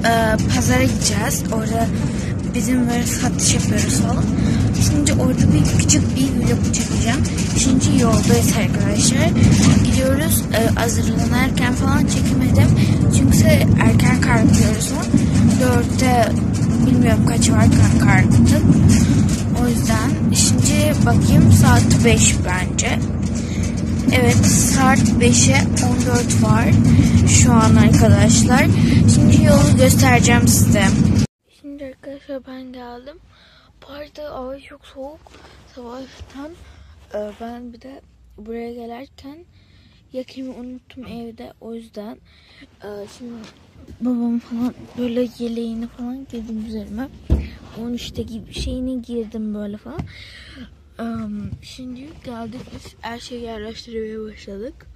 pazara gideceğiz. Orada bizim böyle satış yapıyoruz falan. Şimdi orada bir küçük bir vlog çekeceğim. Şimdi yoldayız arkadaşlar. Gidiyoruz. Hazırlanırken falan çekemedim. Çünkü erken kalkıyoruz falan. 4'te bilmiyorum kaç var kalktık. O yüzden şimdi bakayım, saat 5 bence. Evet, saat 5'e 14 var şu an arkadaşlar. Şimdi yolu göstereceğim size. Şimdi arkadaşlar ben geldim. Bu arada hava çok soğuk. Sabahtan ben bir de buraya gelirken yakayımı unuttum evde. O yüzden şimdi babam falan böyle yeleğini falan giydim üzerime. Onun işte gibi şeyini girdim böyle falan. Şimdi geldik, biz her şeyi yerleştirmeye başladık.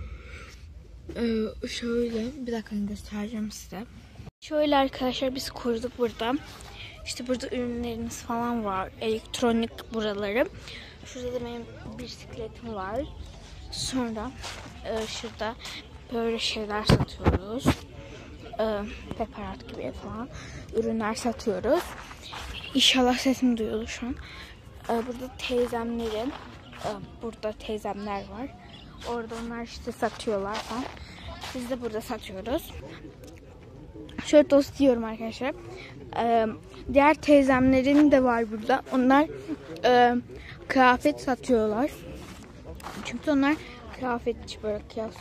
Şöyle bir dakika göstereceğim size. Şöyle arkadaşlar biz kurduk burada. İşte burada ürünlerimiz falan var. Elektronik buraları. Şurada da benim bisikletim var. Sonra şurada böyle şeyler satıyoruz. Preparat gibi falan ürünler satıyoruz. İnşallah sesim duyulur şu an. Burada teyzemlerin, burada teyzemler var. Orada onlar işte satıyorlar falan. Biz de burada satıyoruz. Şöyle tost yiyorum arkadaşlar. Diğer teyzemlerin de var burada. Onlar kıyafet satıyorlar. Çünkü onlar kıyafetçi, böyle kıyas.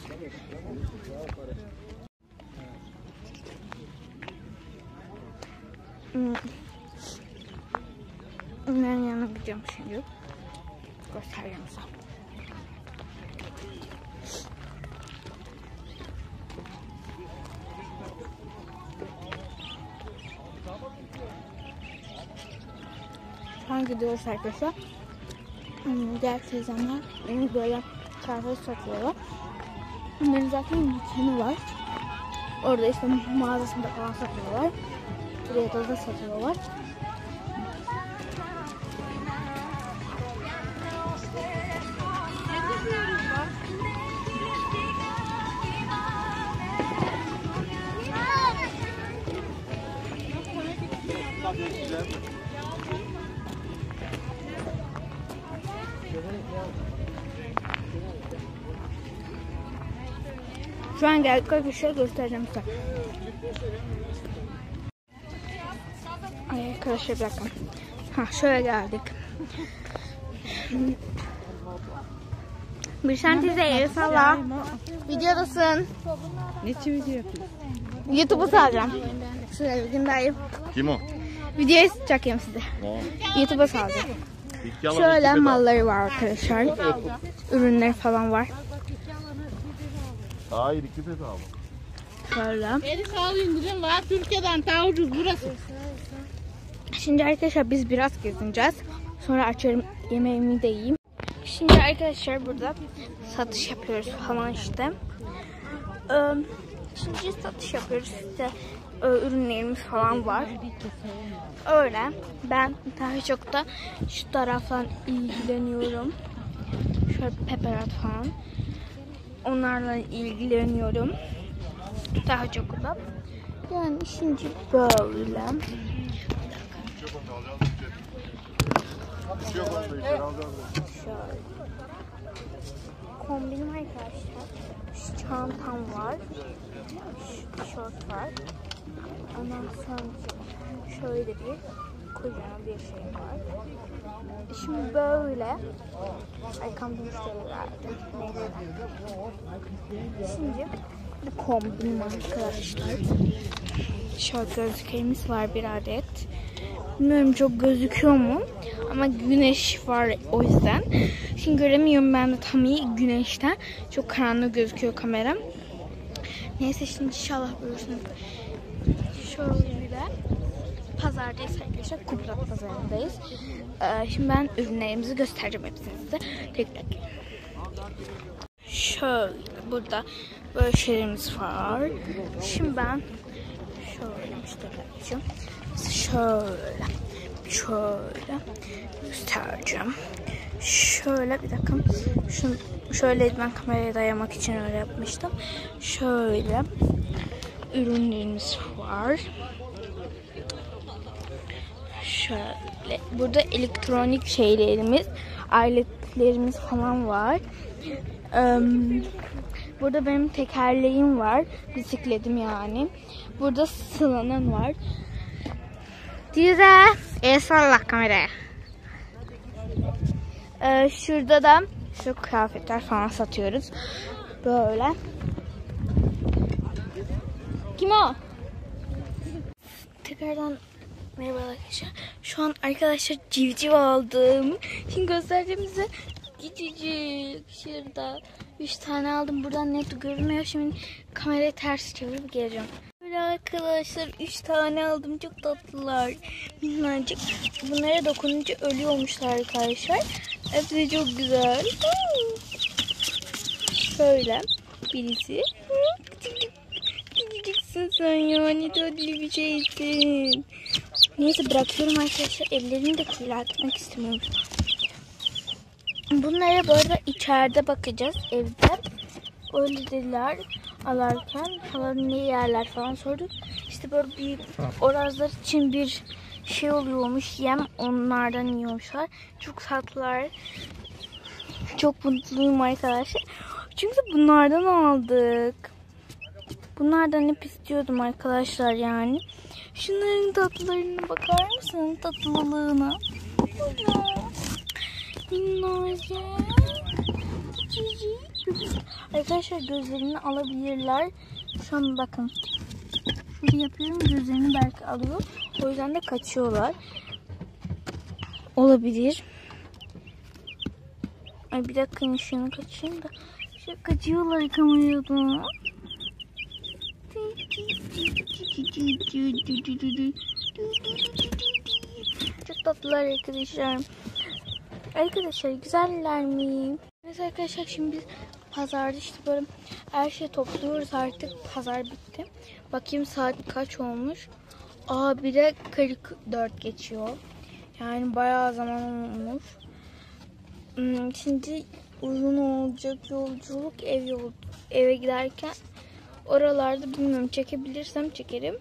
Onların yanına gidiyorum şimdi. Göstereceğim size. Şu an gidiyoruz arkadaşlar. Diğer teyzemler benim böyle kıyafet satıyorlar. Onların zaten dükkanı var. Orada işte mağazasında falan satıyorlar. Buraya da satıyorlar. Şu an geldik arkadaşlar, göstereceğim size. Ay arkadaşlar bir dakika. Şöyle geldik. Bir şantizeye salla. Videodasın. Ne için video yapıyorsun? YouTube'a salacağım. Şöyle bir gündayım. Kim o? Videoyu çekeyim size. YouTube'a salacağım. Şöyle malları var arkadaşlar. Ürünler falan var. Hayır, iki bedava. Şöyle. Beni sağ indirin var. Türkiye'den daha ucuz burası. Şimdi arkadaşlar biz biraz gezineceğiz. Sonra açarım, yemeğimi de yiyeyim. Şimdi arkadaşlar burada satış yapıyoruz falan işte. Şimdi satış yapıyoruz işte, ürünlerimiz falan var. Öyle. Ben daha çok da şu taraftan ilgileniyorum. Şöyle preparat falan. Onlarla ilgileniyorum. Daha çok da. Yani şimdi böyle. Şöyle. Kombinim arkadaşlar. Şu çantam var. Şu tişört var. Ondan sonra şöyle bir kocaman bir şey var. Şimdi böyle. Arkamda müşterilerdi. Şimdi bir kombinim arkadaşlar. Şöyle gözlüklerimiz var bir adet. Bilmiyorum çok gözüküyor mu? Ama güneş var o yüzden. Şimdi göremiyorum ben de tam iyi güneşten. Çok karanlık gözüküyor kameram. Neyse şimdi inşallah görürsünüz. Şöyle pazardayız arkadaşlar. Kuplat pazarındayız. Şimdi ben ürünlerimizi göstereceğim hepsini size. Tek tek. Şöyle burada böyle şeylerimiz var. Şimdi ben şöyle göstereceğim. Şöyle göstereceğim. Şöyle bir dakika. Şöyle ben kameraya dayamak için öyle yapmıştım. Şöyle ürünlerimiz var. var. Şöyle burada elektronik şeylerimiz, aletlerimiz falan var. Burada benim tekerleğim var, bisikletim yani. Burada Sıla'nın var. Dize, salla kameraya. Şurada da şu kıyafetler falan satıyoruz. Böyle. Kim o? Tekrardan merhaba arkadaşlar. Şu an arkadaşlar civciv aldım. Şimdi göstereceğim size. Küçücük. Şurada 3 tane aldım. Buradan net görünmüyor. Şimdi kamerayı ters çevirip geleceğim. Böyle arkadaşlar 3 tane aldım. Çok tatlılar. Minnacık. Bunlara dokununca ölüyormuşlar arkadaşlar. Hepsi çok güzel. Şöyle birisi. Küçücüksün sen ya. Ne tatlı bir şeysin. Neyse bırakıyorum arkadaşlar. Evlerini de kirletmek istemiyorum. Bunlara bu arada içeride bakacağız evde. Öyle dediler alarken falan, ne yerler falan sorduk. İşte böyle bir orazlar için bir şey oluyormuş, yem, onlardan yiyormuşlar. Çok tatlılar. Çok mutluyum arkadaşlar. Çünkü bunlardan aldık. Bunlardan hep istiyordum arkadaşlar yani. Şunların tatlılarına bakar mısın? Tatlılığına. Arkadaşlar gözlerini alabilirler. Şu an bakın. Şöyle yapıyorum, gözlerini belki alıyor. O yüzden de kaçıyorlar. Olabilir. Ay bir dakika, şunu kaçayım da. Şöyle kaçıyorlar kamerada. Çok tatlılar arkadaşlar. Arkadaşlar güzeller mi? Evet arkadaşlar, şimdi biz pazarda işte böyle her şeyi topluyoruz artık. Pazar bitti. Bakayım saat kaç olmuş. Aa, bir de 44 geçiyor. Yani bayağı zaman olmuş. Şimdi uzun olacak yolculuk, eve giderken. Oralarda bilmiyorum, çekebilirsem çekerim.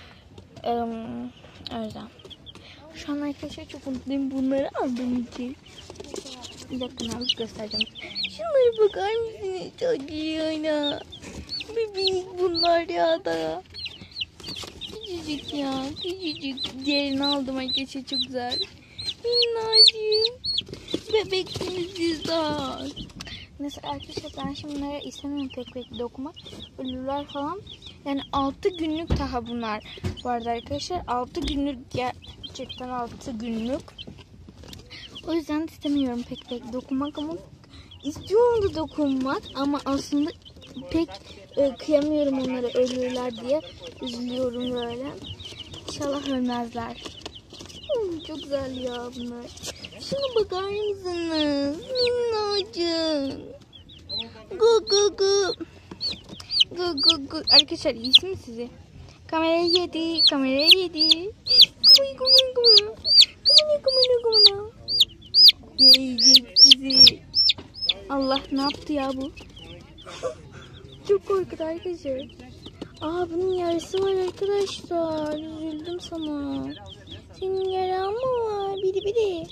O yüzden. Şu an arkadaşlar çok mutluyum bunları aldığım için. Bir dakika alıp göstereceğim. Şunlara bakar mısınız? Çok iyi ana. Bebek bunlar ya da. Küçücük ya. Küçücük. Diğerini aldım arkadaşlar, çok güzel. Minnacık. Bebeksiniz siz daha. Neyse arkadaşlar, ben şimdi bunlara istemiyorum pek dokumak. Ölürler falan. Yani 6 günlük daha bunlar. Bu arada arkadaşlar 6 günlük, gerçekten 6 günlük. O yüzden istemiyorum pek dokunmak, ama istiyorum da dokunmak, ama aslında pek kıyamıyorum onlara, ölürler diye üzülüyorum böyle. İnşallah ölmezler. Çok güzel ya bunlar. Şuna bakar mısınız? Minnacık. Gu gu gu. Gu gu gu. Arkadaşlar iyisin mi sizi? Kamerayı yedi. Kamerayı yedi. Kumu kumu kumu. Kumu kumu kumu. Yiyecek sizi. Allah, ne yaptı ya bu? Çok korkunç arkadaşlar. Aa, bunun yarısı var arkadaşlar. Üzüldüm sana. Senin yaran mı var? Biri.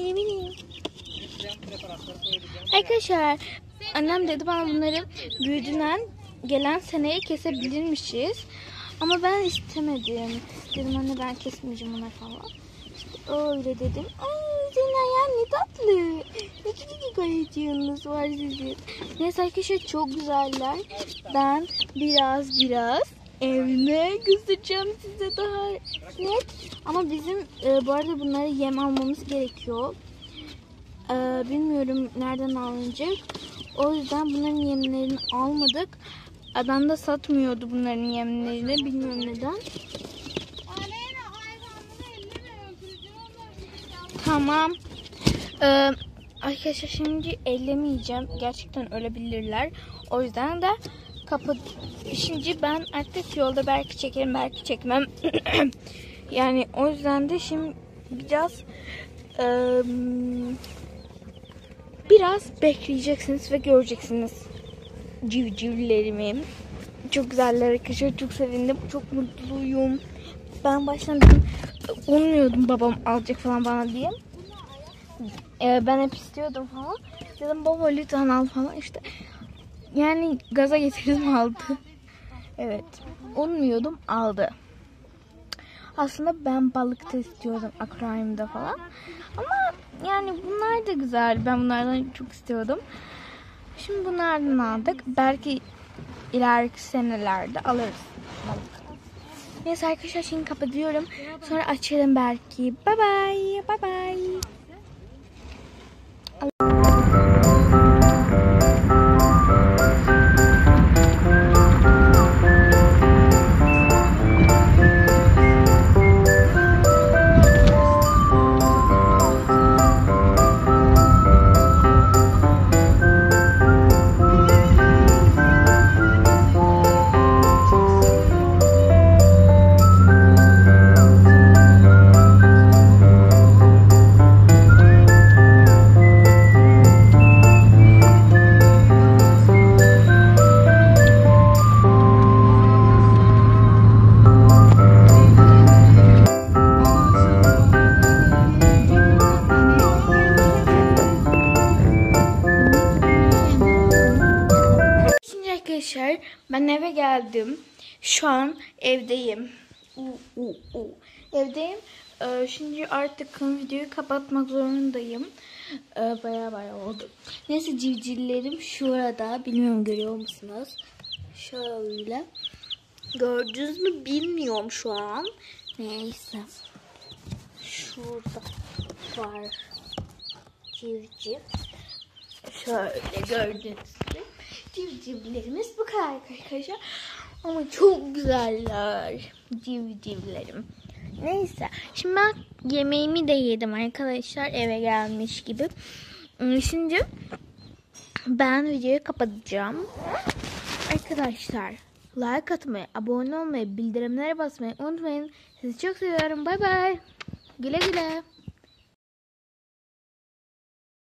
Arkadaşlar annem dedi bana, bunları büyüdüğünden gelen seneye kesebilirmişiz. Ama ben istemedim. Dedim anne, ben kesmeyeceğim ona falan. İşte öyle dedim. Ay, senin ayağın ne tatlı. Ne küçük ayıcığınız var sizin. Neyse arkadaşlar, çok güzeller. Ben biraz evime göstereceğim size daha net. Ama bizim bu arada bunlara yem almamız gerekiyor. Bilmiyorum nereden alınacak. O yüzden bunların yemlerini almadık. Adam da satmıyordu bunların yemlerini. Bilmiyorum neden. Tamam. Arkadaşlar şimdi ellemeyeceğim. Gerçekten ölebilirler. O yüzden de şimdi ben artık yolda belki çekerim, belki çekmem. Yani o yüzden de şimdi biraz bekleyeceksiniz ve göreceksiniz civcivlerimi. çok güzeller arkadaşlar. Çok sevindim. Çok mutluyum. Ben baştan dedim, umuyordum babam alacak falan bana diye. Ben hep istiyordum falan. Dedim baba lütfen al falan işte. Yani gaza getirdim, aldı. Evet. Umuyordum, aldı. Aslında ben balıkta istiyordum, akvaryumda falan. Ama yani bunlar da güzel. Ben bunlardan çok istiyordum. Şimdi bunlardan aldık. Belki ileriki senelerde alırız balık. Neyse arkadaşlar, şimdi kapatıyorum. Sonra açarım belki. Bye bye. Bye bye. Arkadaşlar ben eve geldim. Şu an evdeyim. Evdeyim. Şimdi artık videoyu kapatmak zorundayım. Baya oldu. Neyse, civcivlerim şurada. Bilmiyorum, görüyor musunuz? Şöyle. Gördünüz mü bilmiyorum şu an. Neyse. Şurada var civciv. Şöyle gördünüz mü? Civcivlerimiz bu kadar arkadaşlar. Ama çok güzeller civcivlerim. Neyse. Şimdi ben yemeğimi de yedim arkadaşlar. Eve gelmiş gibi. Şimdi ben videoyu kapatacağım. Arkadaşlar like atmayı, abone olmayı, bildirimlere basmayı unutmayın. Sizi çok seviyorum. Bay bay. Güle güle.